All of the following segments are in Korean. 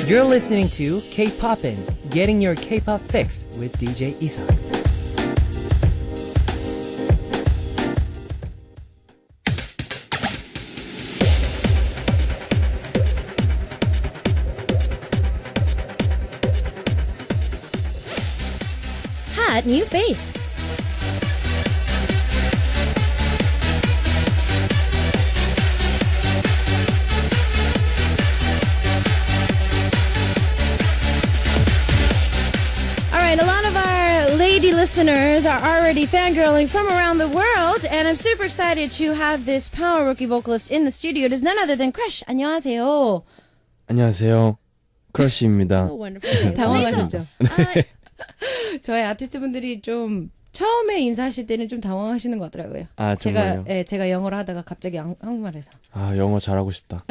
You're listening to K-Poppin', getting your K-pop fix with DJ Isan. Hot new face. A lot of our lady listeners are already fangirling from around the world, and I'm super excited to have this power rookie vocalist in the studio. It is none other than Crush. 안녕하세요. 안녕하세요. 크러쉬입니다. Oh, wonderful. 당황하셨죠? 저희 아티스트 분들이 좀 처음에 인사하실 때는 좀 당황하시는 것 같더라고요. 아, 정말요? 제가 영어로 하다가 갑자기 한국말해서. 아, 영어 잘하고 싶다.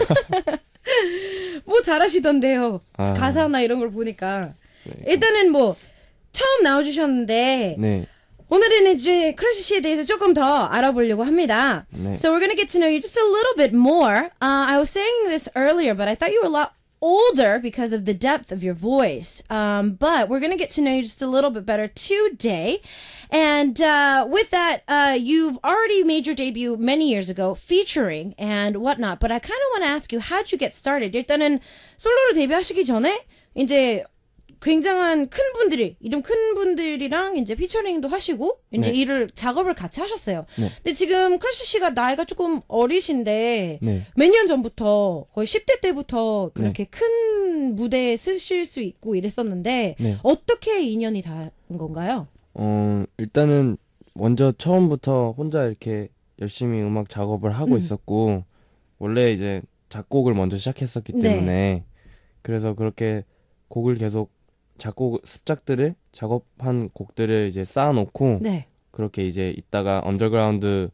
뭐 잘하시던데요. 가사나 이런 걸 보니까. 네. 일단은 뭐 처음 나와주셨는데 네. 오늘은 이제 크러쉬 씨에 대해서 조금 더 알아보려고 합니다. 네. So we're gonna get to know you just a little bit more. I was saying this earlier, but I thought you were a lot older because of the depth of your voice. But we're gonna get to know you just a little bit better today. And with that, you've already made your debut many years ago, featuring and whatnot. But I kind of want to ask you, how'd you get started? 일단은 솔로로 데뷔하시기 전에 이제 굉장한 큰 분들이, 이름 큰 분들이랑 이제 피처링도 하시고, 이제 네. 작업을 같이 하셨어요. 네. 근데 지금 크러쉬 씨가 나이가 조금 어리신데, 네. 몇 년 전부터, 거의 10대 때부터 그렇게 네. 큰 무대에 쓰실 수 있고 이랬었는데, 네. 어떻게 인연이 닿은 건가요? 일단은 먼저 처음부터 혼자 이렇게 열심히 음악 작업을 하고 있었고, 원래 이제 작곡을 먼저 시작했었기 때문에, 그래서 그렇게 곡을 계속 습작들을 작업한 곡들을 이제 쌓아놓고 네. 그렇게 이제 있다가 언더그라운드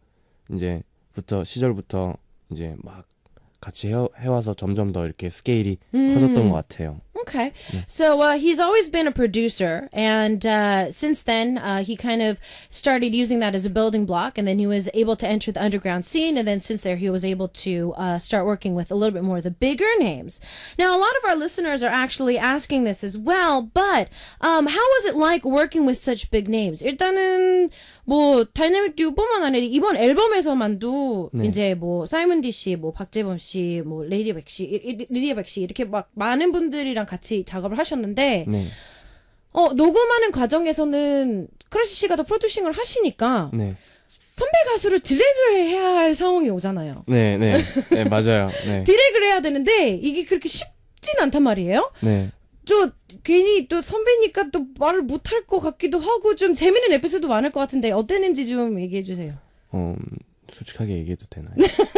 시절부터 이제 막 같이 해와서 점점 더 이렇게 스케일이 커졌던 것 같아요. Okay. So he's always been a producer, and since then he kind of started using that as a building block, and then he was able to enter the underground scene, and then since there he was able to start working with a little bit more of the bigger names. Now, a lot of our listeners are actually asking this as well, but how was it like working with such big names? 일단은 뭐 다이내믹 듀오뿐만 아니라 이번 앨범에서만도 네. 이제 뭐 사이먼 디씨, 뭐 박재범 씨, 뭐 리디아 백 씨 이렇게 막 많은 분들이랑 같이 작업을 하셨는데 네. 녹음하는 과정에서는 크러쉬 씨가 더 프로듀싱을 하시니까 네. 선배 가수를 드래그를 해야 할 상황이 오잖아요. 네, 맞아요. 네. 드래그를 해야 되는데 이게 그렇게 쉽진 않단 말이에요. 네. 또 괜히 또 선배니까 또 말을 못할 것 같기도 하고 좀 재밌는 에피소드 많을 것 같은데 어땠는지 좀 얘기해 주세요. 솔직하게 얘기해도 되나요?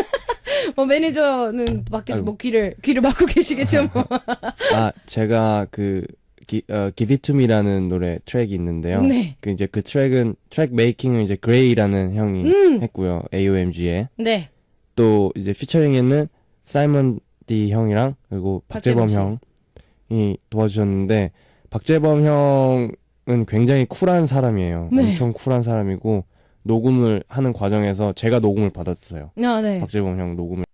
매니저는 밖에서 뭐 귀를 막고 계시겠죠. 뭐. 제가 Give It To Me라는 노래 트랙이 있는데요. 네. 이제 그 트랙 메이킹을 이제 그레이라는 형이 했고요. AOMG에. 네. 또 이제 피처링에는 사이먼 D 형이랑 그리고 박재범 형이 도와주셨는데 박재범 형은 굉장히 쿨한 사람이에요. 네. 엄청 쿨한 사람이고 녹음을 하는 과정에서 제가 녹음을 받았어요. 네. 박재범 형 녹음을.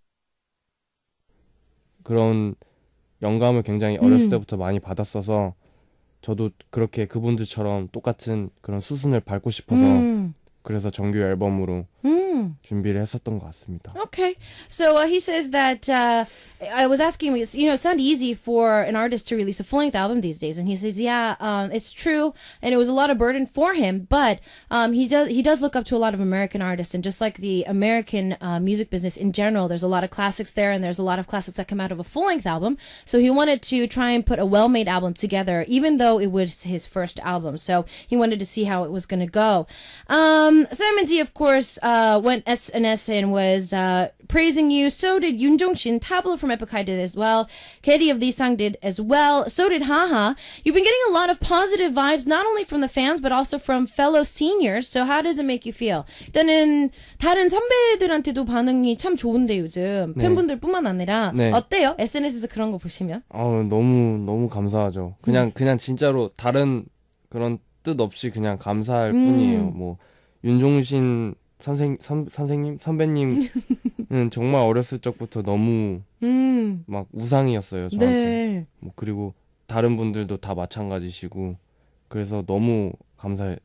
그런 영감을 굉장히 어렸을 때부터 많이 받았어서 저도 그렇게 그분들처럼 똑같은 그런 수순을 밟고 싶어서 그래서 정규 앨범으로 준비를 했었던 것 같습니다. Okay. So he says that I was asking him, it's not easy for an artist to release a full-length album these days. And he says, it's true. And it was a lot of burden for him. But he does look up to a lot of American artists. And just like the American music business in general, there's a lot of classics there. And there's a lot of classics that come out of a full-length album. So he wanted to try and put a well-made album together, even though it was his first album. So he wanted to see how it was going to go. Simon D, of course, went SNS and was praising you. So did Yoon Jong-shin. Tablo from Epic High did as well. Katie of Lee Sang did as well. So did Haha. You've been getting a lot of positive vibes, not only from the fans, but also from fellow seniors. So how does it make you feel? 일단은 다른 선배들한테도 반응이 참 좋은데 요즘 팬분들뿐만 아니라 어때요? SNS에서 그런 거 보시면? 너무 감사하죠. 그냥 진짜로 다른 그런 뜻 없이 그냥 감사할 뿐이에요. 뭐 윤종신 선배님 정말 어렸을 적부터 너무 막 우상이었어요, 저한테. 네. 뭐 그리고 다른 분들도 다 마찬가지시고 그래서 너무 감사했어요.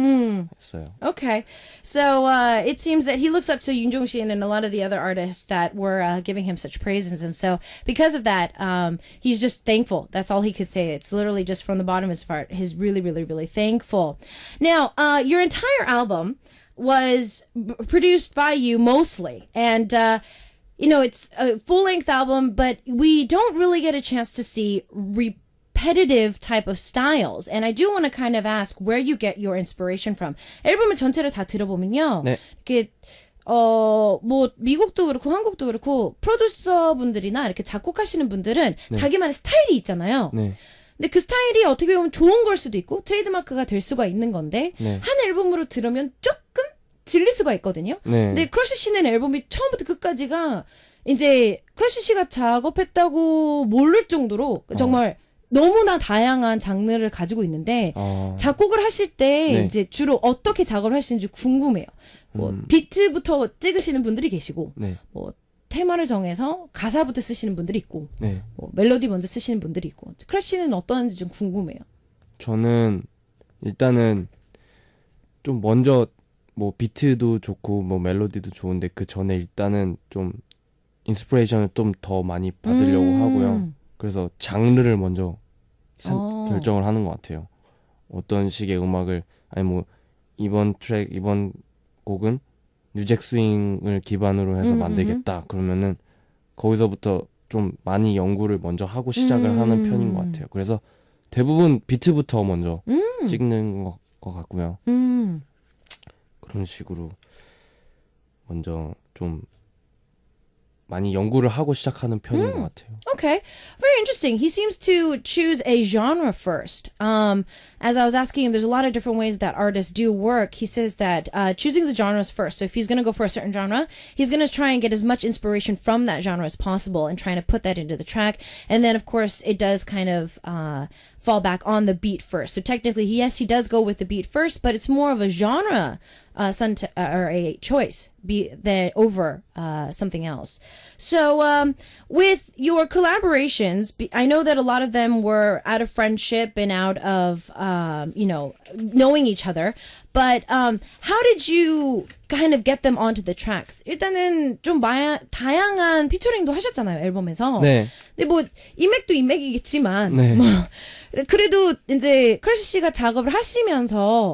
Okay. So it seems that he looks up to Yoon Jong-shin and a lot of the other artists that were giving him such praises. And so because of that, he's just thankful. That's all he could say. It's literally just from the bottom of his heart. He's really, really, really thankful. Now, your entire album was produced by you mostly. And, it's a full-length album, but we don't really get a chance to see repetitive type of styles. And I do want to kind of ask where you get your inspiration from. 앨범을 전체를 다 들어보면요. 네. 이렇게 뭐 미국도 그렇고 한국도 그렇고 프로듀서 분들이나 이렇게 작곡하시는 분들은 자기만의 스타일이 있잖아요. 네. 근데 그 스타일이 어떻게 보면 좋은 걸 수도 있고 트레이드마크가 될 수가 있는 건데 한 앨범으로 들으면 조금 질릴 수가 있거든요. 근데 크러쉬 씨는 앨범이 처음부터 끝까지가 이제 크러쉬 씨가 작업했다고 모를 정도로 정말 너무나 다양한 장르를 가지고 있는데 작곡을 하실 때 이제 주로 어떻게 작업을 하시는지 궁금해요. 뭐 비트부터 찍으시는 분들이 계시고 뭐 테마를 정해서 가사부터 쓰시는 분들이 있고 뭐 멜로디 먼저 쓰시는 분들이 있고 크러쉬는 어떤지 좀 궁금해요. 저는 일단은 좀 먼저 뭐 비트도 좋고 뭐 멜로디도 좋은데 그 전에 일단은 좀 인스피레이션을 좀 더 많이 받으려고 하고요. 그래서 장르를 먼저 결정을 하는 것 같아요. 어떤 식의 음악을 아니 뭐 이번 곡은 뉴잭 스윙을 기반으로 해서 만들겠다. 그러면은 거기서부터 좀 많이 연구를 먼저 하고 시작을 하는 편인 것 같아요. 그래서 대부분 비트부터 먼저 찍는 것 같고요. 그런 식으로 먼저 좀 많이 연구를 하고 시작하는 편인 것 같아요. Okay, very interesting. He seems to choose a genre first. As I was asking him, there's a lot of different ways that artists do work. He says that choosing the genres first. So if he's going to go for a certain genre, he's going to try and get as much inspiration from that genre as possible and trying to put that into the track. And then, of course, it does kind of fall back on the beat first. So technically, yes, he does go with the beat first, but it's more of a genre or a choice than over something else. So with your collaborations, I know that a lot of them were out of friendship and out of knowing each other. But how did you kind of get them onto the tracks? 일단은 좀 다양한 피처링도 하셨잖아요, 앨범에서. 네. 근데 뭐 인맥도 인맥이겠지만 네. 뭐 그래도 이제 크러쉬 씨가 작업을 하시면서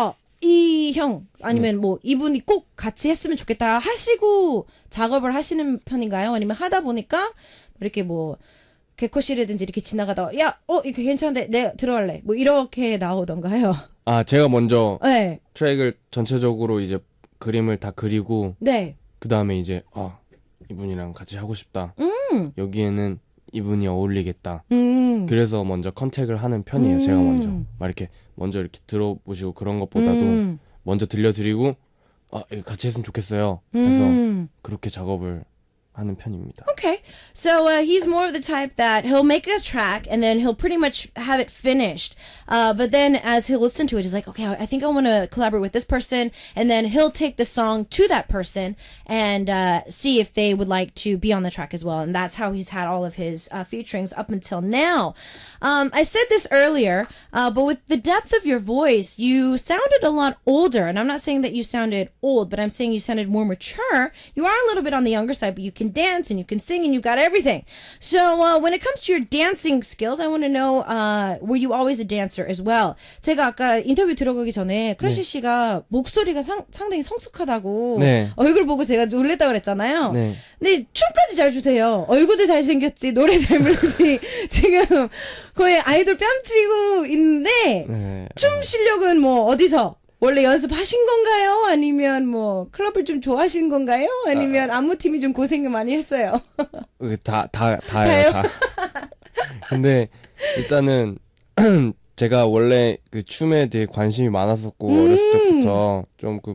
이 형 아니면 뭐 이분이 꼭 같이 했으면 좋겠다 하시고 작업을 하시는 편인가요? 아니면 하다 보니까 이렇게 뭐 개코씨라든지 이렇게 지나가다가 이거 괜찮은데 내가 들어갈래 뭐 이렇게 나오던가요? 아 제가 먼저 네. 트랙을 전체적으로 이제 그림을 다 그리고 그 다음에 이제 이분이랑 같이 하고 싶다. 여기에는 이분이 어울리겠다. 그래서 먼저 컨택을 하는 편이에요. 제가 먼저 막 이렇게 먼저 이렇게 들어보시고 그런 것보다도 먼저 들려드리고 이거 같이 했으면 좋겠어요. 그래서 그렇게 작업을 하는 편입니다. Okay. So he's more of the type that he'll make a track and then he'll pretty much have it finished. But then as he'll listen to it, he's like, okay, I think I want to collaborate with this person. And then he'll take the song to that person and see if they would like to be on the track as well. And that's how he's had all of his featurings up until now. I said this earlier, but with the depth of your voice, you sounded a lot older. And I'm not saying that you sounded old, but I'm saying you sounded more mature. You are a little bit on the younger side, but you can dance and you can sing and you've got everything. So when it comes to your dancing skills, I want to know, were you always a dancer as well? 제가 아까 인터뷰 들어가기 전에 크러쉬 씨가 목소리가 상당히 성숙하다고 얼굴 보고 제가 놀랬다고 그랬잖아요. 근데 춤까지 잘 추세요. 얼굴도 잘생겼지 노래 잘 부르지 지금 거의 아이돌 뺨치고 있는데 춤 실력은 뭐 어디서? 원래 연습하신 건가요? 아니면 뭐 클럽을 좀 좋아하신 건가요? 아니면 안무팀이 좀 고생을 많이 했어요? 다예요. 다. 근데 일단은 제가 원래 그 춤에 대해 관심이 많았었고 어렸을 때부터 좀 그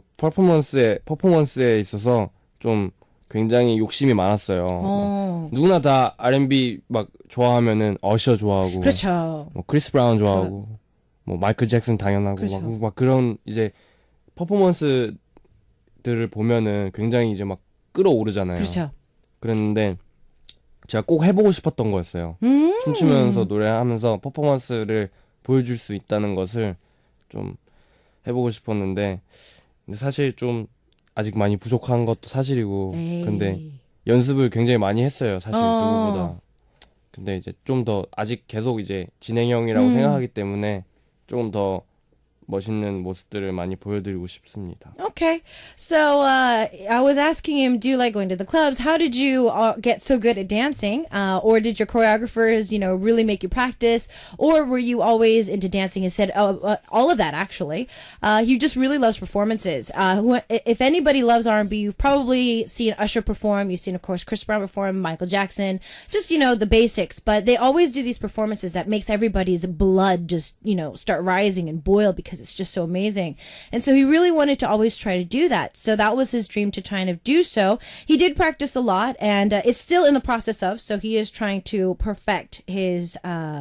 퍼포먼스에 있어서 좀 굉장히 욕심이 많았어요. 누구나 다 R&B 막 좋아하면은 어셔 좋아하고, 그렇죠. 뭐 크리스 브라운 좋아하고, 뭐 마이클 잭슨 당연하고, 그렇죠. 막 그런 이제 퍼포먼스들을 보면은 굉장히 이제 막 끌어오르잖아요. 그렇죠. 그랬는데 제가 꼭 해보고 싶었던 거였어요. 춤추면서 노래하면서 퍼포먼스를 보여줄 수 있다는 것을 좀 해보고 싶었는데 근데 사실 좀 아직 많이 부족한 것도 사실이고 에이. 근데 연습을 굉장히 많이 했어요. 사실 누구보다. 근데 이제 좀 더 아직 계속 이제 진행형이라고 생각하기 때문에 좀 더 멋있는 모습들을 많이 보여드리고 싶습니다. Okay. So I was asking him, do you like going to the clubs? How did you get so good at dancing? Or did your choreographers, really make you practice? Or were you always into dancing instead? All of that, actually. He just really loves performances. If anybody loves R&B, you've probably seen Usher perform. You've seen, of course, Chris Brown perform, Michael Jackson. Just, the basics. But they always do these performances that makes everybody's blood just, start rising and boil because it's just so amazing. And so he really wanted to always try to do that. So that was his dream to kind of do so. He did practice a lot and it's still in the process of, so he is trying to perfect his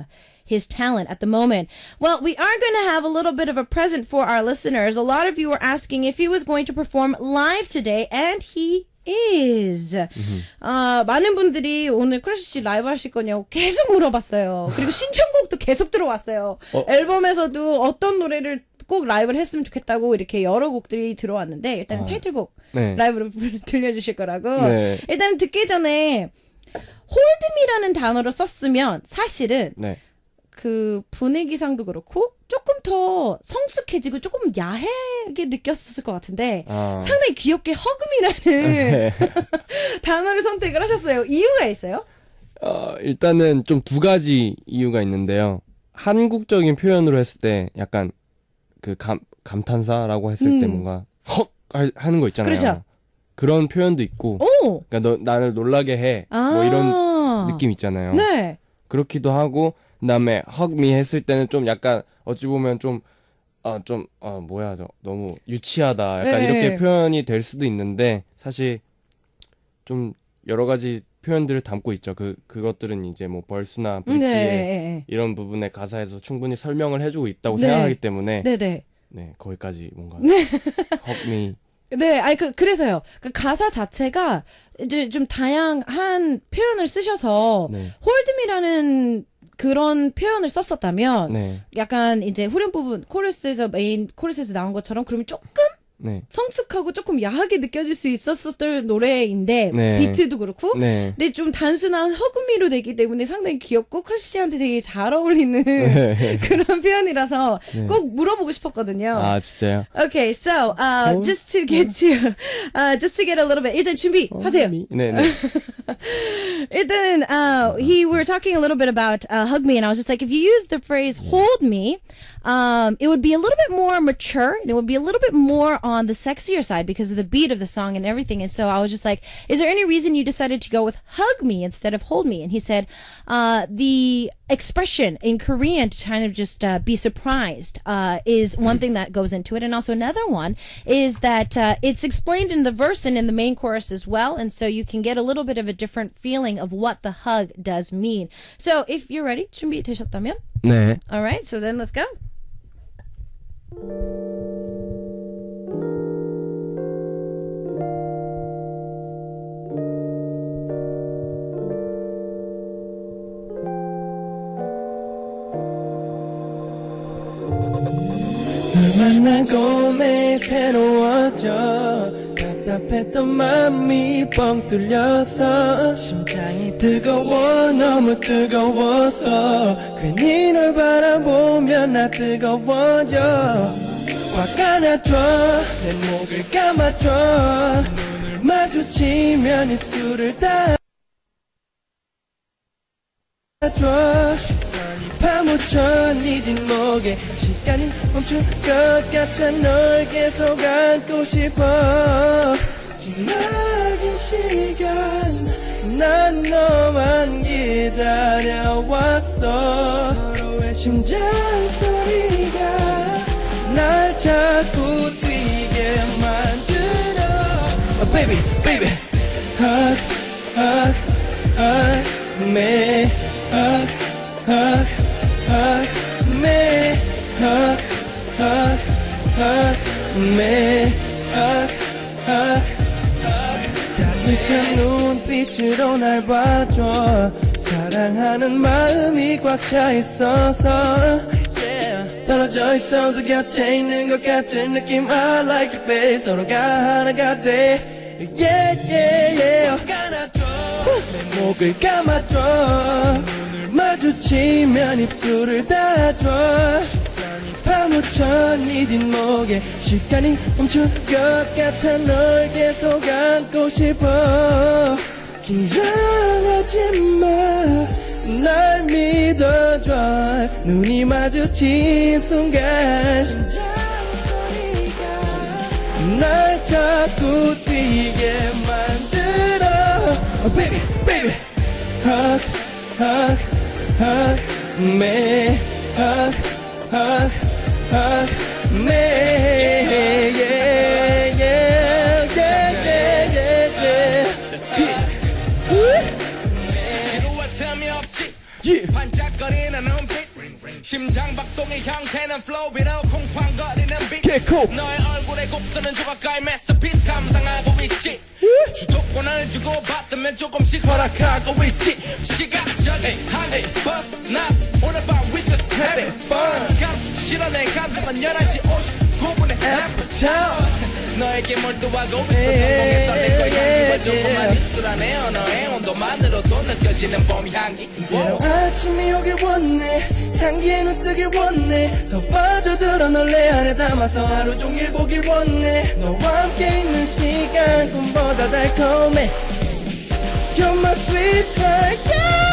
talent at the moment. Well, we are going to have a little bit of a present for our listeners. A lot of you were asking if he was going to perform live today, and he is. 많은 분들이 오늘 크러쉬 씨 라이브 하실 거냐고 계속 물어봤어요. 그리고 신청곡도 계속 들어왔어요. 앨범에서도 어떤 노래를 꼭 라이브를 했으면 좋겠다고 이렇게 여러 곡들이 들어왔는데 일단은 타이틀곡 라이브로 들려주실 거라고. 네. 일단은 듣기 전에 홀드미라는 단어를 썼으면 사실은 그 분위기상도 그렇고 조금 더 성숙해지고 조금 야하게 느꼈을 것 같은데 상당히 귀엽게 허금이라는 단어를 선택을 하셨어요. 이유가 있어요? 일단은 좀 두 가지 이유가 있는데요. 한국적인 표현으로 했을 때 약간 그 감탄사라고 했을 때 뭔가 헉 하는 거 있잖아요. 그렇죠. 그런 표현도 있고 그러니까 나를 놀라게 해 뭐 이런 느낌 있잖아요. 네. 그렇기도 하고 그다음에 hug me 했을 때는 좀 약간 어찌 보면 너무 유치하다 약간 이렇게 표현이 될 수도 있는데 사실 좀 여러 가지 표현들을 담고 있죠. 그것들은 이제 뭐 벌스나 브릿지의 이런 부분의 가사에서 충분히 설명을 해주고 있다고 생각하기 때문에 거기까지 뭔가 hug me. 네, 그래서요. 그 가사 자체가 이제 좀 다양한 표현을 쓰셔서 홀드미라는 그런 표현을 썼었다면 약간 이제 후렴 부분 메인 코러스에서 나온 것처럼 그러면 조금 성숙하고 조금 야하게 느껴질 수 있었을 노래인데 비트도 그렇고 근데 좀 단순한 허구미로 되기 때문에 상당히 귀엽고 크러쉬 씨한테 되게 잘 어울리는 그런 표현이라서 꼭 물어보고 싶었거든요. 아 진짜요? Okay, so just to get a little bit 일단 준비하세요. 일단 we were talking a little bit about hug me and I was just like if you use the phrase hold me it would be a little bit more mature and it would be a little bit more on the sexier side because of the beat of the song and everything. And so I was just like, is there any reason you decided to go with hug me instead of hold me? And he said, the expression in Korean to kind of just be surprised is one thing that goes into it. And also another one is that it's explained in the verse and in the main chorus as well. And so you can get a little bit of a different feeling of what the hug does mean. So if you're ready, 준비되셨다면? 네. All right, so then let's go. 만나고 매일 새로워져 답답했던 맘이 뻥 뚫려서 심장이 뜨거워 너무 뜨거워서 괜히 널 바라보면 나 뜨거워져 꽉 안아줘 내 목을 감아줘 눈을 마주치면 입술을 닿아줘 파묻혀 네 뒷목에 시간이 멈출 것 같아 널 계속 안고 싶어 기나긴 시간 난 너만 기다려왔어 서로의 심장 소리가 날 자꾸 뛰게 만들어 oh, baby baby hug hug hug me hug hug hug me, hug, hug, hug me, hug, hug, hug. 따뜻한 눈빛으로 날 봐줘 사랑하는 마음이 꽉 차 있어서 yeah. 떨어져 있어도 곁에 있는 것 같은 느낌 I like it babe 서로가 하나가 돼 yeah yeah yeah 내 목을 감아줘 눈을 마주치면 입술을 닿아줘 파묻혀 네 뒷목에 시간이 멈출 것 같아 널 계속 안고 싶어 긴장하지 마날 믿어줘 눈이 마주친 순간 날 자꾸 뛰게 만들어 oh baby baby hug hug hug me hug hug hug me yeah yeah yeah yeah yeah 지루한 없지 yeah 반짝거리는 눈빛 심장 박동의 형태는 flow이로 쿵쾅거리는 빛 개코 너의 얼굴에 곡선은 조각가의 masterpiece 감상하고 있지 주도권을 주고 받으면 조금씩 허락하고 있지 시각적인 한계 벗어났어 오늘 밤 we just having fun 감추기 싫어 내 감성은 11시 59분에 Apple 너에게 몰두하고 있어 동공에 떨린 걸 향기와 조금만 입술안에 언어의 온도만으로도 느껴지는 봄 향기 아침이 오길 원해 향기에 눈뜨길 원해 더 빠져들어 널 내 안에 담아서 하루 종일 보길 원해 너와 함께 있는 시간 꿈보다 달콤해 You're my sweetheart yeah.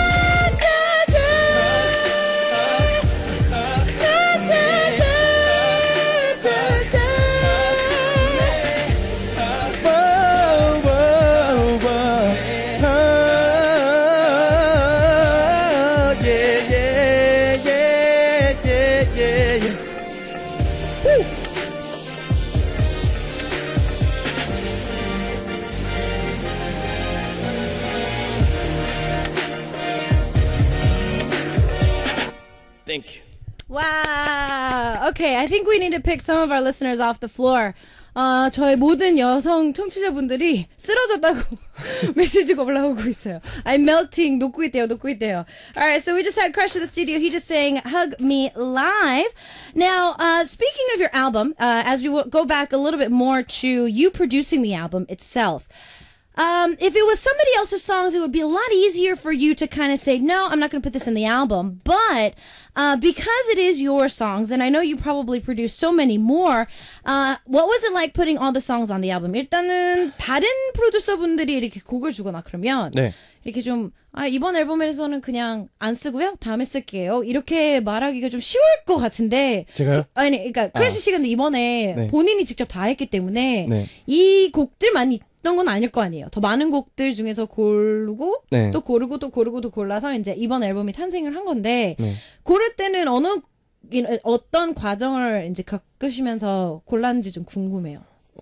Thank you Wow. Okay, I think we need to pick some of our listeners off the floor. 저의 모든 여성 청취자분들이 쓰러졌다고 메시지가 올라오고 있어요. I'm melting. 녹고 있대요. Alright, so we just had Crush in the studio. He just sang Hug Me Live. Now, speaking of your album, as we go back a little bit more to you producing the album itself, if it was somebody else's songs, it would be a lot easier for you to kind of say, no, I'm not going to put this in the album. But because it is your songs, and I know you probably produced so many more, what was it like putting all the songs on the album? 일단은 다른 프로듀서분들이 이렇게 곡을 주거나 그러면 네. 이렇게 좀 이번 앨범에서는 그냥 안 쓰고요. 다음에 쓸게요. 이렇게 말하기가 좀 쉬울 것 같은데. 제가요? 아니, 그러니까 크래시 씨가 이번에 네. 본인이 직접 다 했기 때문에 네. 이 곡들만 있던 건 아닐 거 아니에요. 더 많은 곡들 중에서 고르고 네. 또 고르고 또 고르고 또 골라서 이제 이번 앨범이 탄생을 한 건데 네. 고를 때는 어떤 과정을 이제 겪으시면서 골랐는지 좀 궁금해요.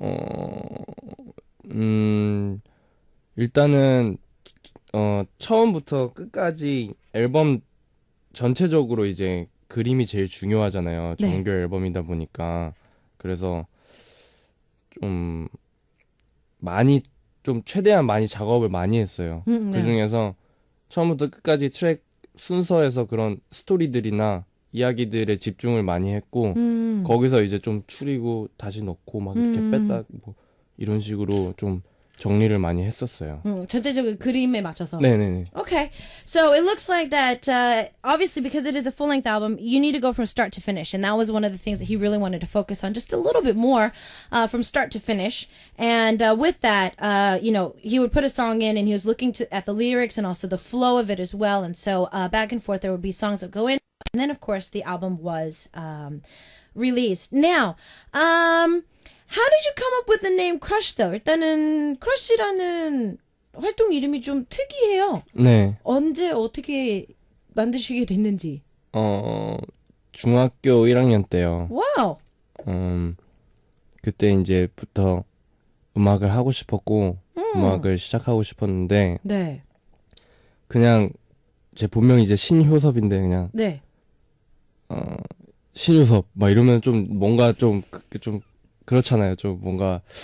일단은 처음부터 끝까지 앨범 전체적으로 이제 그림이 제일 중요하잖아요. 네. 정규 앨범이다 보니까. 그래서 좀 최대한 많이 작업을 많이 했어요. 네. 그 중에서 처음부터 끝까지 트랙 순서에서 그런 스토리들이나 이야기들에 집중을 많이 했고, 거기서 이제 좀 추리고 다시 넣고 막 이렇게 뺐다 뭐 이런 식으로 좀 정리를 많이 했었어요. 전체적인 그림에 맞춰서. 네네네. Okay, so it looks like that obviously because it is a full-length album, you need to go from start to finish, and that was one of the things that he really wanted to focus on, just a little bit more from start to finish. And with that, he would put a song in, and he was looking at the lyrics and also the flow of it as well. And so back and forth, there would be songs that go in, and then of course the album was released. Now, how did you come up with the name Crush though? 일단은 Crush라는 활동 이름이 좀 특이해요. 네. 언제 어떻게 만드시게 됐는지. 중학교 1학년 때요. 와우. 그때 이제부터 음악을 하고 싶었고 음악을 시작하고 싶었는데 네. 그냥 제 본명이 이제 신효섭인데 그냥 네. 신효섭 막 이러면 좀 뭔가 좀 그렇잖아요. 좀 뭔가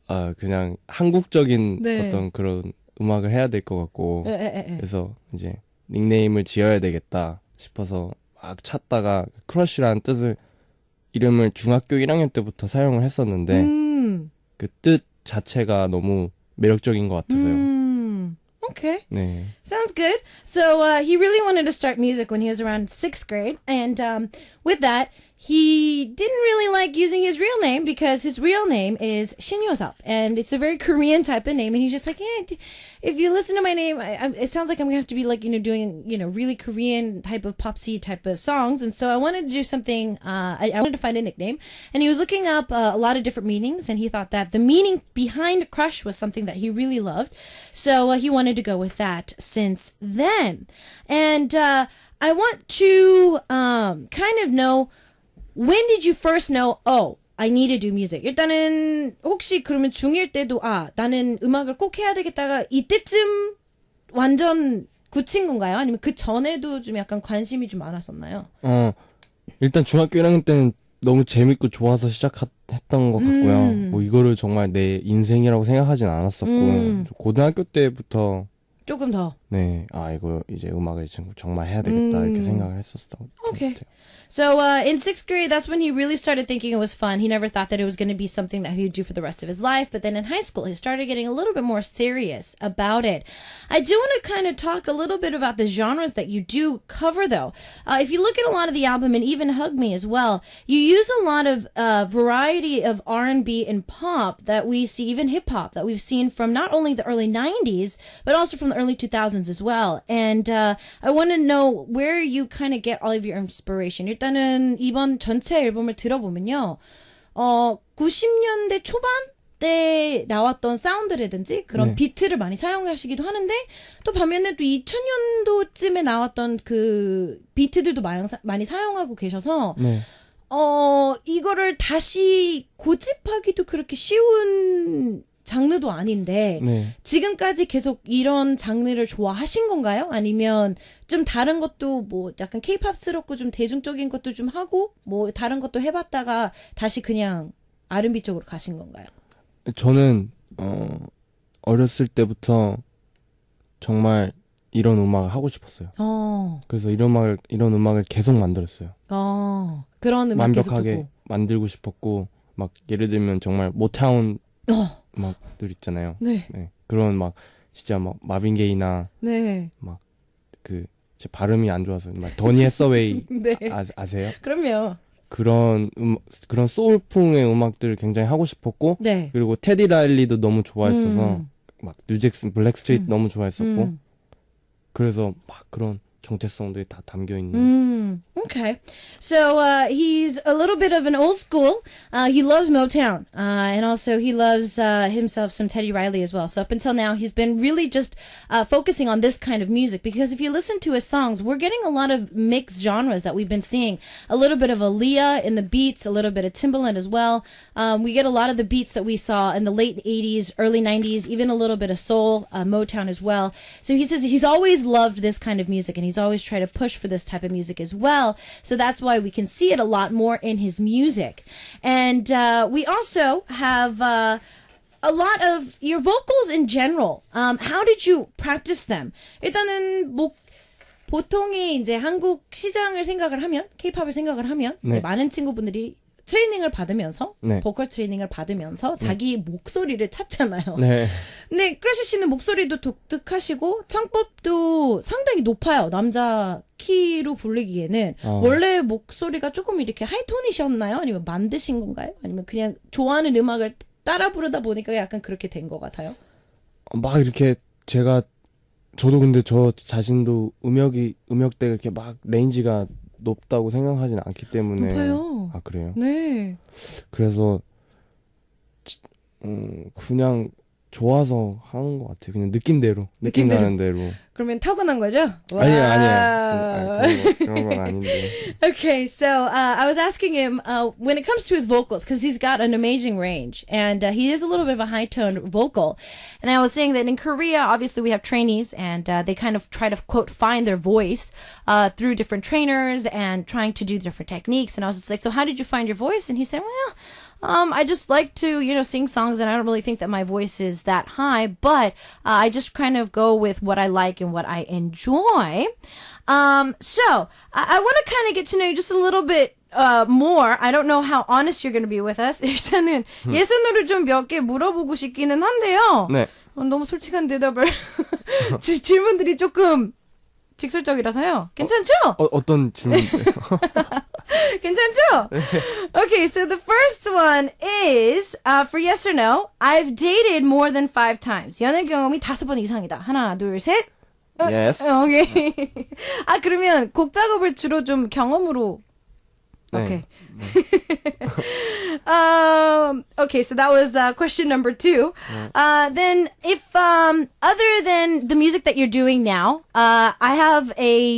그냥 한국적인 네. 어떤 그런 음악을 해야 될 것 같고 에. 그래서 이제 닉네임을 지어야 되겠다 싶어서 막 찾다가 크러쉬라는 이름을 중학교 1학년 때부터 사용을 했었는데 그 뜻 자체가 너무 매력적인 것 같아서요. Okay. 네. Sounds good. So he really wanted to start music when he was around 6th grade. And with that, he didn't really like using his real name because his real name is Shin Yosap. And it's a very Korean type of name. And he's just like, if you listen to my name, it sounds like I'm going to have to be like, doing, really Korean type of popsy type of songs. And so I wanted to do something, I wanted to find a nickname. And he was looking up a lot of different meanings. And he thought that the meaning behind Crush was something that he really loved. So he wanted to go with that since then. And I want to kind of know, when did you first know, oh, I need to do music? 일단은 혹시 그러면 중1 때도 나는 음악을 꼭 해야 되겠다가 이때쯤 완전 굳힌 건가요? 아니면 그 전에도 좀 약간 관심이 좀 많았었나요? 일단 중학교 1학년 때는 너무 재밌고 좋아서 시작했던 것 같고요. 뭐 이거를 정말 내 인생이라고 생각하진 않았었고 고등학교 때부터 조금 더. 네, 이거 이제 음악을 정말 해야 되겠다 이렇게 생각을 했었던 것 Okay. 같아요. So in 6th grade, that's when he really started thinking it was fun. He never thought that it was going to be something that he would do for the rest of his life. But then in high school, he started getting a little bit more serious about it. I do want to kind of talk a little bit about the genres that you do cover, though. If you look at a lot of the album and even Hug Me as well, you use a lot of variety of R&B and pop that we see, even hip hop that we've seen from not only the early 90s, but also from the early 2000s as well. And I want to know where you kind of get all of your inspiration. 일단은 이번 전체 앨범을 들어보면요, 90년대 초반 때 나왔던 사운드라든지 그런 네. 비트를 많이 사용하시기도 하는데 또 반면에 또 2000년도쯤에 나왔던 그 비트들도 많이 사용하고 계셔서 네. 이거를 다시 고집하기도 그렇게 쉬운 장르도 아닌데 네. 지금까지 계속 이런 장르를 좋아하신 건가요? 아니면 좀 다른 것도 뭐 약간 케이팝스럽고 좀 대중적인 것도 좀 하고 뭐 다른 것도 해봤다가 다시 그냥 R&B 쪽으로 가신 건가요? 저는 어렸을 때부터 정말 이런 음악을 하고 싶었어요. 그래서 이런 음악을 계속 만들었어요. 그런 음악 계속 완벽하게 듣고. 만들고 싶었고 막 예를 들면 정말 모타운 음악들 있잖아요. 네. 네. 그런 막 진짜 막 마빈 게이나 네. 막 그 제 발음이 안 좋아서 막 더니 해서웨이 네. 아세요? 그럼요. 그런 소울풍의 음악들을 굉장히 하고 싶었고 네. 그리고 테디 라일리도 너무 좋아했어서 막 뉴잭슨, 블랙스트리트 너무 좋아했었고 그래서 막 그런 정체성들이 다 담겨 있는. Okay. So he's a little bit of an old school. He loves Motown. And also he loves himself some Teddy Riley as well. So up until now, he's been really just focusing on this kind of music. Because if you listen to his songs, we're getting a lot of mixed genres that we've been seeing. A little bit of Aaliyah in the beats, a little bit of Timbaland as well. We get a lot of the beats that we saw in the late 80s, early 90s, even a little bit of soul, Motown as well. So he says he's always loved this kind of music and he's always tried to push for this type of music as well. So that's why we can see it a lot more in his music. And we also have a lot of your vocals in general. How did you practice them? 일단은 보통의 이제 한국 시장을 생각을 하면, K-팝을 생각을 하면 이제 네. 많은 친구분들이 트레이닝을 받으면서 네. 보컬 트레이닝을 받으면서 자기 목소리를 찾잖아요. 네. 근데 크러쉬 씨는 목소리도 독특하시고 창법도 상당히 높아요. 남자 키로 부르기에는 원래 목소리가 조금 이렇게 하이톤이셨나요? 아니면 만드신 건가요? 아니면 그냥 좋아하는 음악을 따라 부르다 보니까 약간 그렇게 된 것 같아요? 막 이렇게 저도 근데 저 자신도 음역대가 이렇게 막 레인지가 높다고 생각하진 않기 때문에. 높아요. 아, 그래요? 네. 그래서 그냥 좋아서 하는 것 같아요. 그냥 느낌대로. 느낌 느낌대로. 나는 대로. 그러면 타고난 거죠? 아니에요. 그런 건 아닌데. Okay, so I was asking him when it comes to his vocals, because he's got an amazing range, and he is a little bit of a high-toned vocal. And I was saying that in Korea, obviously we have trainees, and they kind of try to, quote, find their voice through different trainers and trying to do different techniques. And I was just like, so how did you find your voice? And he said, well, I just like to, sing songs, and I don't really think that my voice is that high, but I just kind of go with what I like and what I enjoy. So I want to kind of get to know you just a little bit more. I don't know how honest you're going to be with us. 일단은 예선으로 좀 몇 개 물어보고 싶기는 한데요. 네. 너무 솔직한 대답을 질문들이 조금 직설적이라서요. 괜찮죠? 어떤 질문인데요? 괜찮죠? Okay, so the first one is for yes or no. I've dated more than 5 times. 연애 경험이 5번 이상이다. 하나, 둘, 셋. Yes. 오케이. 그러면 곡 작업을 주로 좀 경험으로. 네. Okay. Okay, so that was question number 2. Then if other than the music that you're doing now, I have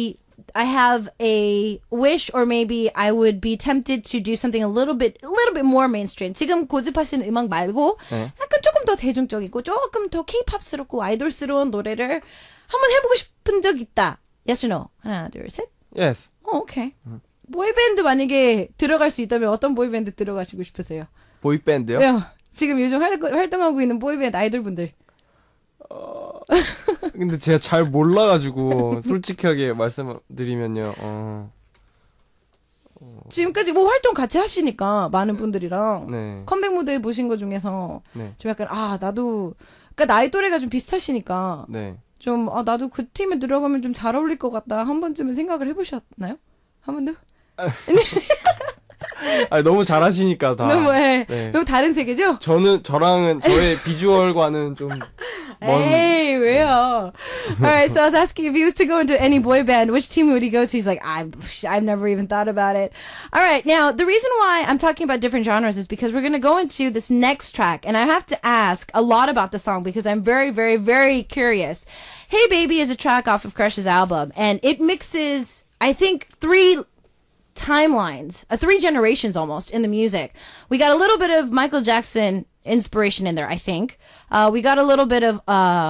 a wish, or maybe I would be tempted to do something a little bit more mainstream. 지금 고집하시는 음악 말고 약간 조금 더 대중적이고 조금 더 K-팝스럽고 아이돌스러운 노래를 한번 해보고 싶은 적 있다. Yes or no? 하나, 둘, 셋. Yes. 오케이. 보이밴드 만약에 들어갈 수 있다면 어떤 보이밴드 들어가시고 싶으세요? 보이밴드요? 지금 요즘 활동하고 있는 보이밴드 아이돌분들. 근데 제가 잘 몰라가지고 솔직하게 말씀드리면요. 지금까지 뭐 활동 같이 하시니까 많은 분들이랑 네. 컴백 무대 보신 거 중에서 네. 좀 약간 나도 그러니까 나이 또래가 좀 비슷하시니까 네. 좀 나도 그 팀에 들어가면 좀 잘 어울릴 것 같다 한 번쯤은 생각을 해보셨나요? 한 번도? 너무 잘하시니까 다. 너무 다른 세계죠? 저랑은 저의 비주얼과는 좀 Hey, 왜요? Alright, so I was asking if he was to go into any boy band, which team would he go to? He's like, I've never even thought about it. Alright, now, the reason why I'm talking about different genres is because we're going to go into this next track, and I have to ask a lot about the song because I'm very, very, very curious. Hey Baby is a track off of Crush's album, and it mixes, I think, 3 timelines, 3 generations almost in the music. We got a little bit of Michael Jackson inspiration in there, I think. We got a little bit of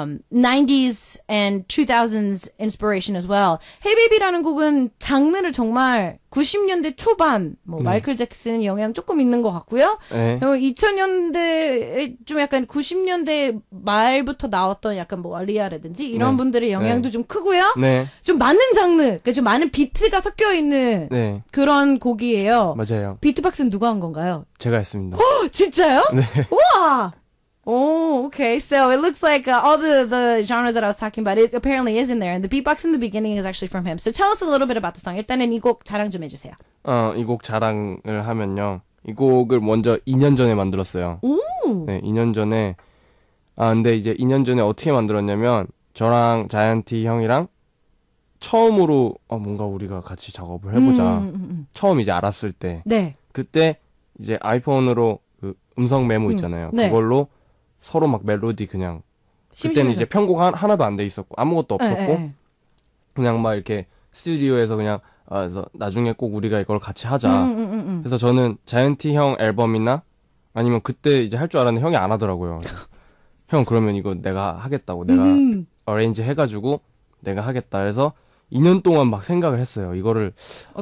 90s and 2000s inspiration as well. Hey Baby라는 곡은 장르를 정말 90년대 초반, 마이클 잭슨 영향 조금 있는 것 같고요. 네. 2000년대에 좀 약간 90년대 말부터 나왔던 약간 리아라든지 이런 네. 분들의 영향도 네. 좀 크고요. 네. 좀 많은 장르, 그러니까 좀 많은 비트가 섞여 있는 네. 그런 곡이에요. 맞아요. 비트박스는 누가 한 건가요? 제가 했습니다. 진짜요? 네. 우와! Oh, okay. So it looks like all the genres that I was talking about, it apparently is in there. And the beatbox in the beginning is actually from him. So tell us a little bit about the song. 일단은 이 곡 자랑 좀 해주세요. 이 곡 자랑을 하면요. 이 곡을 먼저 2년 전에 만들었어요. 오! 네, 2년 전에. 근데 이제 2년 전에 어떻게 만들었냐면, 저랑 자이언티 형이랑 처음으로, 뭔가 우리가 같이 작업을 해보자. 처음 이제 알았을 때. 네. 그때 이제 아이폰으로 그 음성 메모 있잖아요. 네. 그걸로 서로 막 멜로디 그냥 그때는 이제 편곡 하나도 안 돼 있었고 아무것도 없었고 그냥 막 이렇게 스튜디오에서 그냥 그래서 나중에 꼭 우리가 이걸 같이 하자. 그래서 저는 자이언티 형 앨범이나 아니면 그때 이제 할 줄 알았는데 형이 안 하더라고요. 형 그러면 이거 내가 하겠다고 내가 어레인지 해가지고 내가 하겠다. 그래서 2년 동안 막 생각을 했어요. 이거를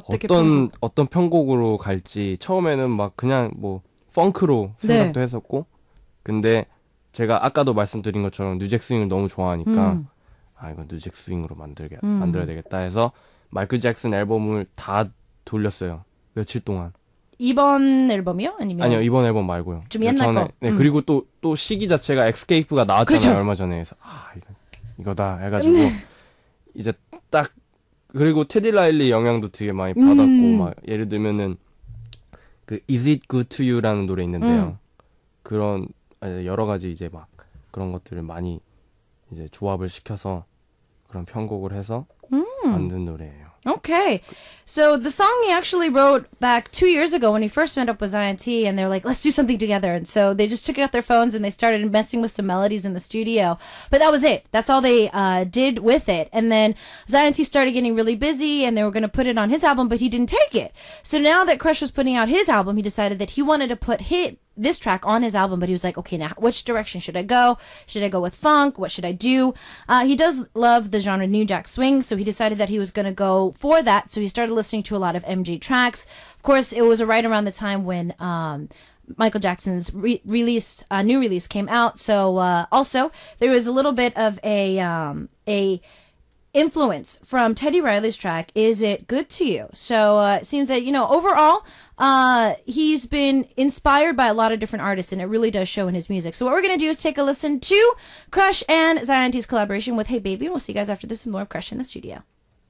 어떤 편곡으로 갈지. 처음에는 막 그냥 펑크로 생각도 했었고 근데 제가 아까도 말씀드린 것처럼 뉴잭 스윙을 너무 좋아하니까 이거 뉴잭 스윙으로 만들어야 되겠다 해서 마이클 잭슨 앨범을 다 돌렸어요. 며칠 동안. 이번 앨범이요? 아니요, 이번 앨범 말고요. 좀 옛날 거. 네, 그리고 또 시기 자체가 엑스케이프가 나왔잖아요. 그렇죠. 얼마 전에. 그래서 이거다 해가지고 이제 딱 그리고 테디 라일리 영향도 되게 많이 받았고 막 예를 들면은 그 Is It Good to You라는 노래 있는데요. 그런 여러 가지 이제 막 그런 것들을 많이 이제 조합을 시켜서 그런 편곡을 해서 만든 노래예요. Okay. So the song he actually wrote back 2 years ago when he first met up with Zion T, and they were like, let's do something together. And so they just took out their phones and they started messing with some melodies in the studio. But that was it. That's all they did with it. And then Zion T started getting really busy and they were going to put it on his album, but he didn't take it. So now that Crush was putting out his album, he decided that he wanted to put this track on his album, but he was like, okay, now which direction should I go? Should I go with funk? What should I do? He does love the genre New Jack Swing, so he decided that he was going to go for that. So he started listening to a lot of MJ tracks. Of course, it was right around the time when Michael Jackson's new release came out. So also there was a little bit of a influence from Teddy Riley's track "Is It Good to You." So it seems that overall he's been inspired by a lot of different artists, and it really does show in his music. So what we're gonna do is take a listen to Crush and Zion T's collaboration with "Hey Baby," and we'll see you guys after this with more Crush in the studio.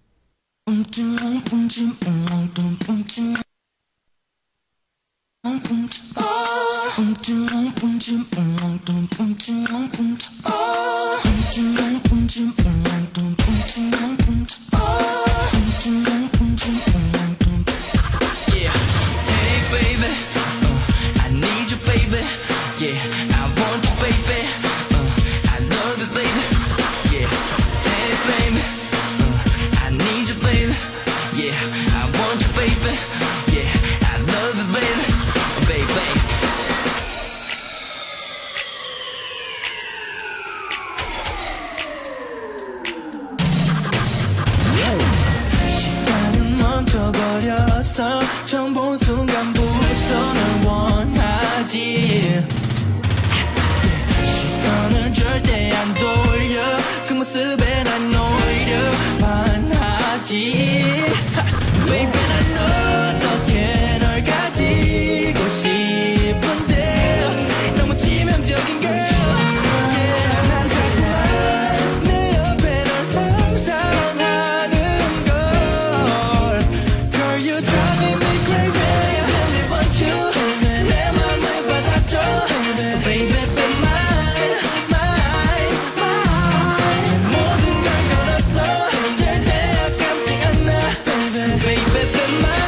멈춰버렸어 처음 본 순간부터 널 원하지 시선을 절대 안 돌려 그 모습에 난 오히려 반하지 Baby 난 어떻게 널 가지고 싶은데 너무 치명적인 girl 난 자꾸만 내 옆에 널 상상하는 걸 Girl you driving me crazy I really want you 내 맘을 받아줘 Baby be mine mine mine 모든 걸 걸었어 절대 아깝지 않아 Baby be mine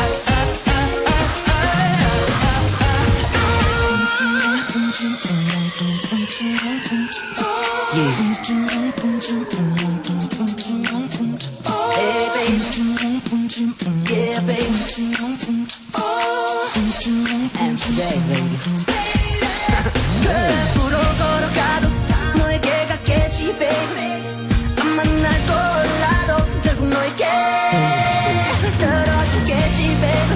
Hey baby Yeah baby MJ baby 앞으로 걸어가도 너에게 갔겠지 baby 아마 날 골라도 결국 너에게 떨어지겠지 baby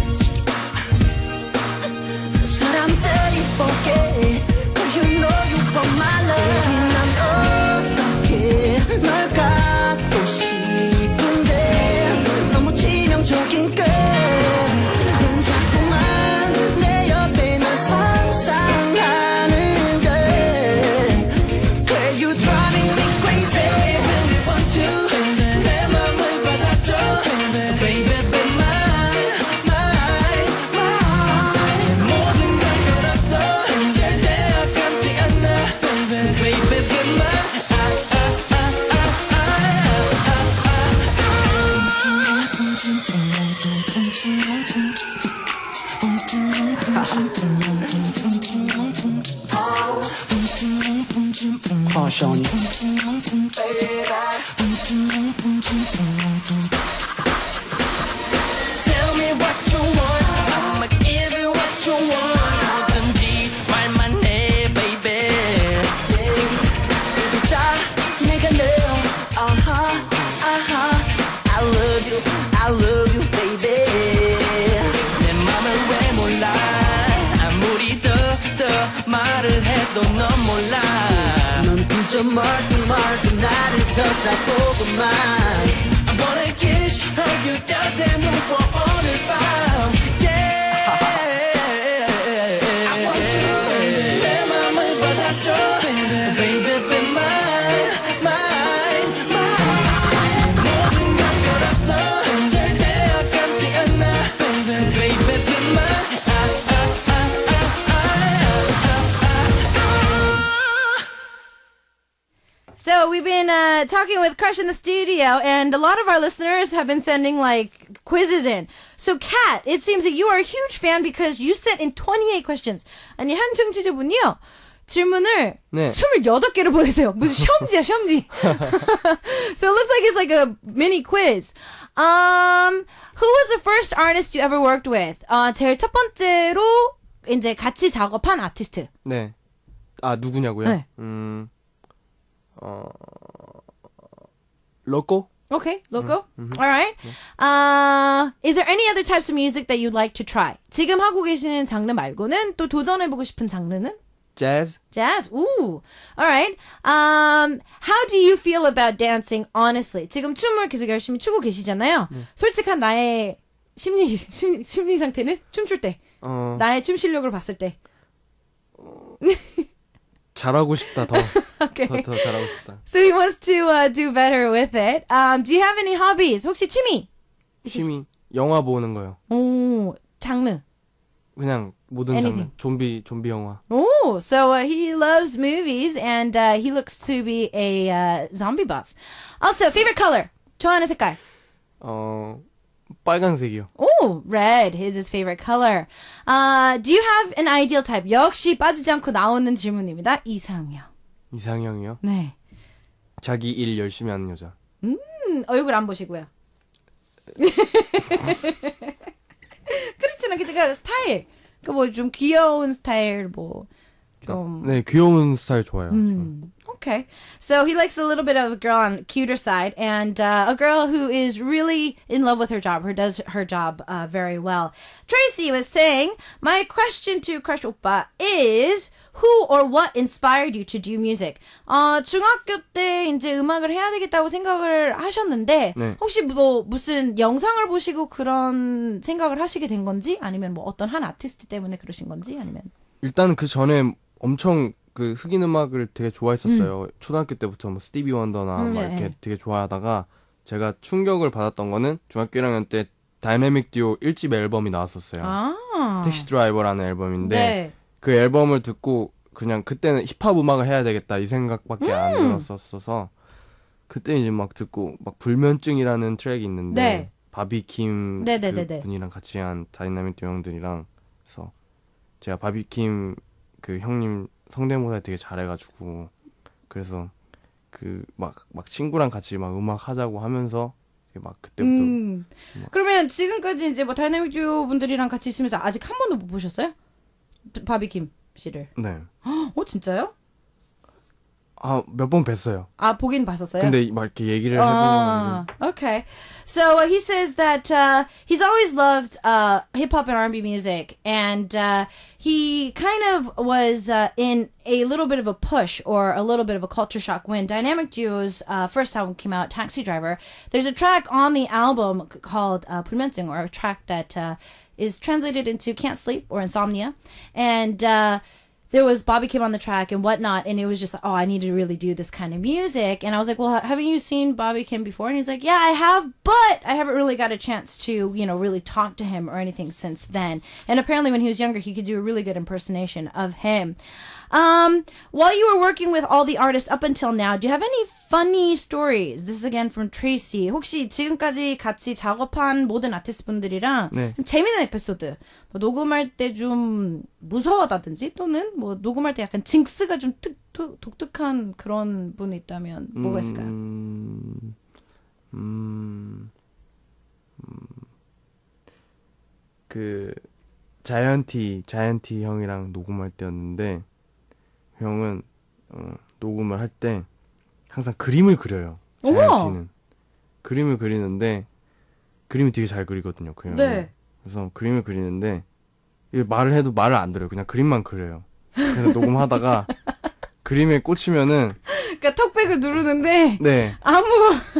사람들이 보게 But you know you want my love 난 어떻게 널 갖고 싶은데 너무 치명적인 걸 넌 자꾸만 내 옆에 널 상상하는 걸 Girl you driving me crazy I really want you 내 맘을 받아줘 Baby be mine mine mine 모든 걸 걸었어 절대 아깝지 않아 Baby be mine Crush on you Tell me what you want I'ma give you what you want 뭐든지 말만 해 baby 다 내가 너 I love you baby 내 맘을 왜 몰라 아무리 더 말을 해도 넌 몰라 넌 그저 멀뚱멀뚱 나를 쳐다보고만 I wanna kiss you 그 곁에 누워 오늘 밤 Yeah I want you 내 맘을 받아줘 Baby be mine mine mine 모든 걸 걸었어 절대 아깝지 않아 Baby be mine So we've been talking with Crush in the studio, and a lot of our listeners have been sending like quizzes in. So Kat, it seems that you are a huge fan because you sent in 28 questions. 아니 한 청취자분이요 질문을 네. 28개를 보내세요. 무슨 시험지야 시험지. So it looks like it's like a mini quiz. Who was the first artist you ever worked with? 제일 첫 번째로 이제 같이 작업한 아티스트. 네. 아 누구냐고요? 네. 로꼬? Okay, loco. All right. Is there any other types of music that you'd like to try? 지금 하고 계시는 장르 말고는 또 도전해보고 싶은 장르는? Jazz? Jazz. Ooh. All right. How do you feel about dancing, honestly? 지금 춤을 계속 열심히 추고 계시잖아요. 솔직한 나의 심리 상태는 춤출 때. 나의 춤 실력을 봤을 때. 잘하고 싶다, 더. Okay. 더 잘하고 싶다. So he wants to do better with it. Do you have any hobbies? 혹시 취미? 영화 보는 거요. 오, 장르. 그냥 모든 Anything. 장르. 좀비 영화. Oh, so he loves movies and he looks to be a zombie buff. Also, favorite color. 좋아하는 색깔. 빨간색이요. Oh, red is his favorite color. Do you have an ideal type? 역시 빠지지 않고 나오는 질문입니다. 이상형. 이상형이요? 네. 자기 일 열심히 하는 여자. 얼굴 안 보시고요. 그렇잖아. 그러니까 스타일. 그 뭐 좀 귀여운 스타일 뭐 좀. 네, 귀여운 스타일 좋아요. Okay. So he likes a little bit of a girl on the cuter side and a girl who is really in love with her job, who does her job very well. Tracy was saying, my question to Crush Oppa is who or what inspired you to do music? 중학교 때 이제 음악을 해야 되겠다고 생각을 하셨는데 네. 혹시 뭐 무슨 영상을 보시고 그런 생각을 하시게 된 건지 아니면 뭐 어떤 한 아티스트 때문에 그러신 건지 아니면 일단 그 전에 엄청 그 흑인 음악을 되게 좋아했었어요. 초등학교 때부터 뭐 스티비 원더나 막 네. 이렇게 되게 좋아하다가 제가 충격을 받았던 거는 중학교 1학년 때 다이내믹 듀오 1집 앨범이 나왔었어요. 택시 드라이버라는 앨범인데 네. 그 앨범을 듣고 그냥 그때는 힙합 음악을 해야 되겠다 이 생각밖에 안 들었었어서 그때 이제 막 듣고 막 불면증이라는 트랙이 있는데 네. 바비킴 네네네네. 그 분이랑 같이 한 다이내믹 듀오 형들이랑 그래서 제가 바비킴 그 형님 성대모사 되게 잘해가지고 그래서 그 막 친구랑 같이 막 음악 하자고 하면서 막 그때부터 그러면 지금까지 이제 뭐 다이내믹 듀오 분들이랑 같이 있으면서 아직 한 번도 못 보셨어요? 바비킴 씨를. 네. 진짜요? 몇 번 뵀어요. 보긴 봤었어요? 근데 막 이렇게 얘기를 해보면 Okay. So he says that he's always loved hip-hop and R&B music and he kind of was in a little bit of a push or a little bit of a culture shock when Dynamic Duo's first album came out, Taxi Driver. There's a track on the album called 불면증, or a track that is translated into can't sleep or insomnia. And there was Bobby Kim on the track and whatnot, and it was just, I need to really do this kind of music. And I was like, well, haven't you seen Bobby Kim before? And he's like, yeah, I have, but I haven't really got a chance to, really talk to him or anything since then. And apparently when he was younger, he could do a really good impersonation of him. While you were working with all the artists up until now, do you have any funny stories? This is again from Tracy. 혹시 지금까지 같이 작업한 모든 아티스트 분들이랑 네. 좀 재미있는 에피소드, 뭐 녹음할 때 좀 무서웠다든지 또는 뭐 녹음할 때 약간 징스가 좀 독특한 그런 분이 있다면 뭐가 있을까요? 그 자이언티 형이랑 녹음할 때였는데 형은 녹음을 할 때 항상 그림을 그려요. 자이언티는 그림을 그리는데 그림이 되게 잘 그리거든요. 그 형은. 네. 그래서 그림을 그리는데 말을 해도 말을 안 들어요. 그냥 그림만 그려요. 그래서 녹음하다가 그림에 꽂히면은 그러니까 턱백을 누르는데 네 아무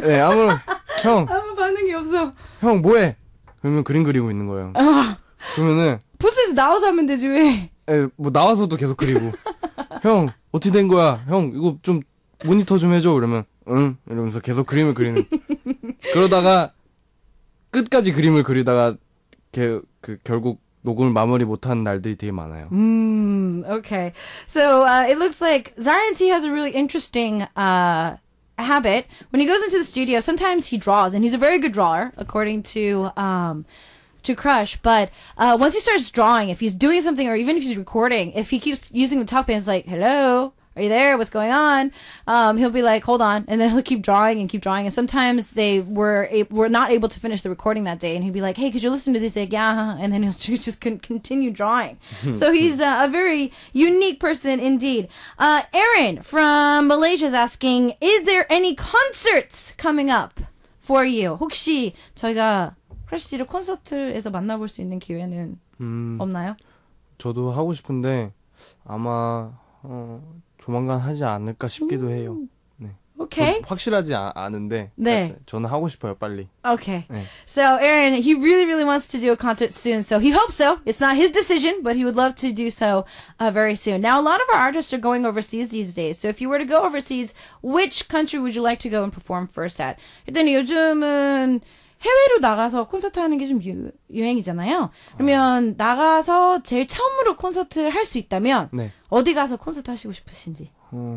반응이 없어. 형 뭐해? 그러면 그림 그리고 있는 거예요. 그러면은 부스에서 나와서 하면 되지 왜? 뭐 나와서도 계속 그리고 형 어떻게 된 거야? 형 이거 좀 모니터 좀 해줘. 그러면 응 이러면서 계속 그림을 그리는. 그러다가 끝까지 그림을 그리다가 결국 녹음을 마무리 못한 날들이 되게 많아요. Okay. So it looks like Zion T has a really interesting habit. When he goes into the studio, sometimes he draws, and he's a very good drawer, according to Crush. But once he starts drawing, if he's doing something, or even if he's recording, if he keeps using the talk pen, it's like, hello, are you there? What's going on? He'll be like, hold on. And then he'll keep drawing. And sometimes they were not able to finish the recording that day. And he'd be like, hey, could you listen to this? Like, yeah. And then he'll just continue drawing. So he's a very unique person indeed. Aaron from Malaysia is asking, is there any concerts coming up for you. 혹시 저희가 크래쉬를 콘서트에서 만나볼 수 있는 기회는 없나요? 저도 하고 싶은데 아마 조만간 하지 않을까 싶기도 해요. 네. Okay. 확실하지 않은데 네. 저는 하고 싶어요, 빨리. Okay. 네. So Aaron, he really wants to do a concert soon. So he hopes so. It's not his decision, but he would love to do so very soon. Now, a lot of our artists are going overseas these days. So if you were to go overseas, which country would you like to go and perform first at? 일단 요즘은 해외로 나가서 콘서트 하는 게 좀 유행이잖아요. 그러면 나가서 제일 처음으로 콘서트를 할 수 있다면 네. 어디 가서 콘서트 하시고 싶으신지?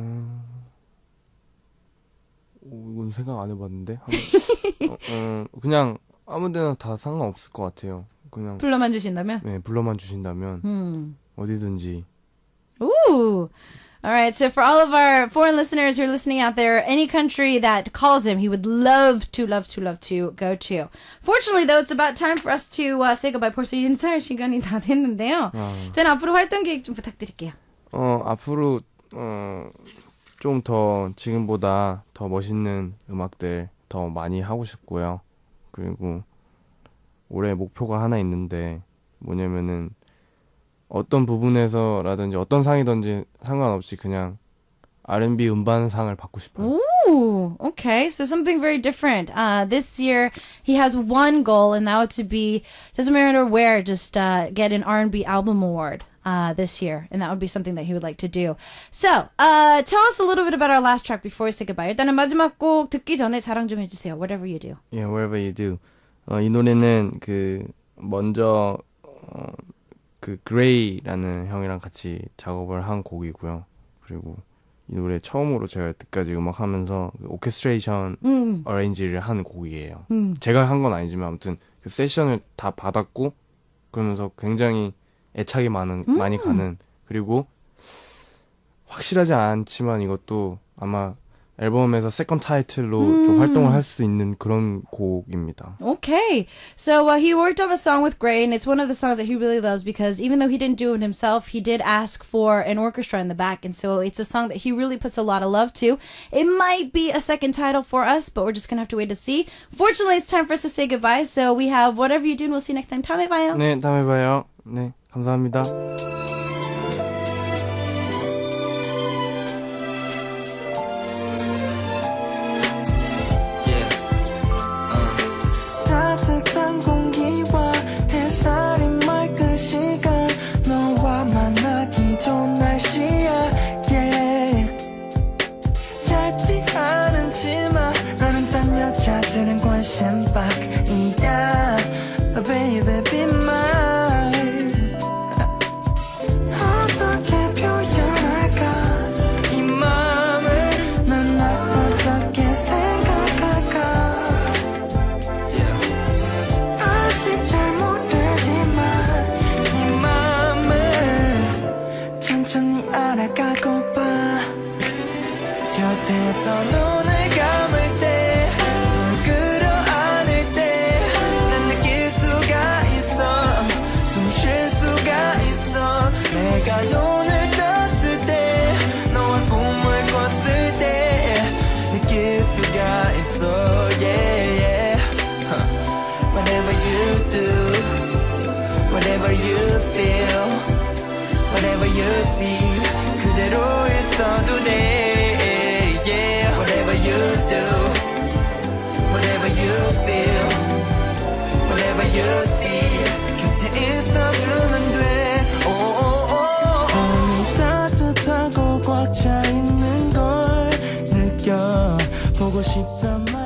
이건 생각 안 해봤는데. 그냥 아무데나 다 상관없을 것 같아요. 그냥 불러만 주신다면? 네, 불러만 주신다면 어디든지. Ooh. All right. So for all of our foreign listeners who are listening out there, any country that calls him, he would love to go to. Fortunately, though, it's about time for us to say goodbye. 벌써 인사할 시간이 다 됐는데요. 일단 앞으로 활동 계획 좀 부탁드릴게요. 앞으로 좀 더 지금보다 더 멋있는 음악들 더 많이 하고 싶고요. 그리고 올해 목표가 하나 있는데 뭐냐면은 어떤 부분에서라든지 어떤 상이든지 상관없이 그냥 R&B 음반상을 받고 싶어요. Ooh, okay. So something very different. This year he has one goal, and that would to be, doesn't matter where, just get an R&B album award. This year, and that would be something that he would like to do. So, tell us a little bit about our last track before we say goodbye. 일단은 마지막 곡 듣기 전에 자랑 좀 해주세요. Whatever you do. Yeah, wherever you do. 이 노래는 먼저 그 그레이라는 형이랑 같이 작업을 한 곡이고요. 그리고 이 노래 처음으로 제가 여태까지 음악하면서 오케스트레이션 어레인지를 한 곡이에요. 제가 한 건 아니지만 아무튼 그 세션을 다 받았고 그러면서 굉장히 애착이 많이 가는, 그리고 확실하지 않지만 이것도 아마 앨범에서 세컨드 타이틀로 좀 활동을 할 수 있는 그런 곡입니다. Okay. So he worked on the song with Gray, and it's one of the songs that he really loves because even though he didn't do it himself, he did ask for an orchestra in the back, and so it's a song that he really puts a lot of love to. It might be a second title for us, but we're just gonna have to wait to see. Fortunately, it's time for us to say goodbye, so we have Whatever You Do, and we'll see you next time. 다음에 봐요. 네, 다음에 봐요. 네, 감사합니다. 따뜻한 공기와 햇살이 맑은 시간 너와 만나기 좋은 날씨야 yeah. 짧지 않지만 나는 딴 여자들은 관심 밖이야 Baby be mine 어떻게 표현할까 이 맘을 넌 날 어떻게 생각할까 아직 잘 모르지만 이 맘을 천천히 알아가고파 곁에서 눈을 감을 때 널 끌어안을 때 난 느낄 수가 있어 숨 쉴 수가 있어 내가 눈을 떴을 때 너와 꿈을 꿨을 때 느낄 수가 있어 yeah, yeah. Whatever you do Whatever you feel Whatever you see 그대로 있어도 돼 yeah. Whatever you do Whatever you feel Whatever you see 곁에 있어주면 돼 마음이 따뜻하고 꽉 차 있는 걸 느껴보고 싶단 말